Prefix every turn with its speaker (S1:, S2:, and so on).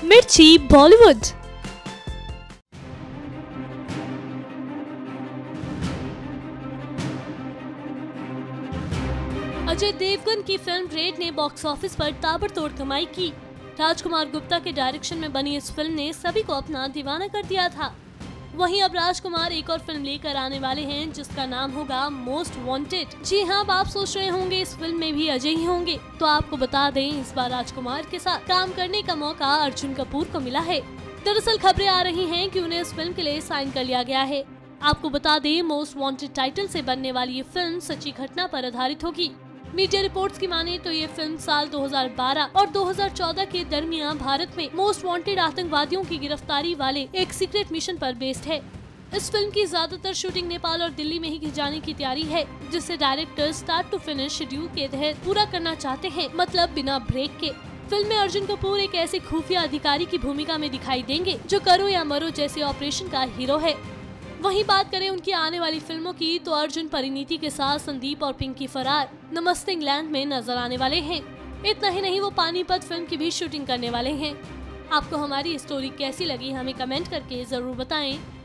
S1: मिर्ची बॉलीवुड। अजय देवगन की film Raid ने बॉक्स ऑफिस पर ताबड़तोड़ कमाई की। राजकुमार गुप्ता के डायरेक्शन में बनी इस फिल्म ने सभी को अपना दीवाना कर दिया था। वहीं अब राजकुमार एक और फिल्म लेकर आने वाले हैं जिसका नाम होगा मोस्ट वांटेड। जी हाँ, अब आप सोच रहे होंगे इस फिल्म में भी अजय ही होंगे, तो आपको बता दें इस बार राजकुमार के साथ काम करने का मौका अर्जुन कपूर को मिला है। दरअसल खबरें आ रही हैं कि उन्हें इस फिल्म के लिए साइन कर लिया गया है। आपको बता दें मोस्ट वांटेड टाइटल से बनने वाली ये फिल्म सच्ची घटना पर आधारित होगी। मीडिया रिपोर्ट्स की माने तो ये फिल्म साल 2012 और 2014 के दरमियान भारत में मोस्ट वांटेड आतंकवादियों की गिरफ्तारी वाले एक सीक्रेट मिशन पर बेस्ड है। इस फिल्म की ज्यादातर शूटिंग नेपाल और दिल्ली में ही की जाने की तैयारी है, जिसे director start to finish schedule के तहत पूरा करना चाहते हैं, मतलब बिना ब्रेक के। फिल्म में अर्जुन कपूर एक ऐसे खुफिया अधिकारी की भूमिका में दिखाई देंगे जो करो या मरो जैसे ऑपरेशन का हीरो है। वहीं बात करें उनकी आने वाली फिल्मों की तो अर्जुन परिणीति के साथ संदीप और पिंकी फरार नमस्ते इंग्लैंड में नजर आने वाले हैं। इतना ही नहीं, वो पानीपत फिल्म की भी शूटिंग करने वाले हैं। आपको हमारी स्टोरी कैसी लगी हमें कमेंट करके जरूर बताएं।